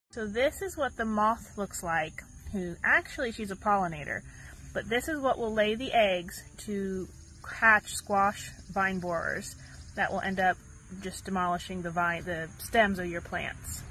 So this is what the moth looks like, who actually she's a pollinator, but this is what will lay the eggs to hatch squash vine borers that will end up just demolishing the stems of your plants.